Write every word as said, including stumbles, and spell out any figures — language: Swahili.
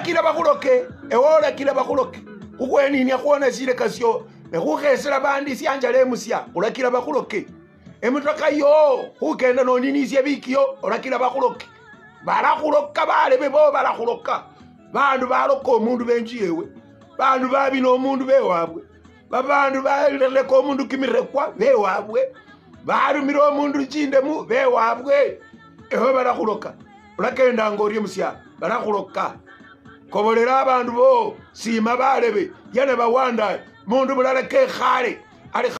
kila bakuloke ewola kila bakuloke kukweni ni akuona zile kasyo nekukhesela bandi sianjale musya ola kila bakuloke emutoka yo kukenda no nini sye bikiyo ola kila bakuloke balakuloka bale bebo balakuloka bandu baloko omundu benji yewe bandu babino omundu bewabwe babandu baleleko omundu kimirekwa bewabwe barumira omundu chindemu bewabwe eho balakuloka olakenda ngorye musya balakuloka kobolera abandu bo sima balebe yana bawanda mundu bulala ke khale ali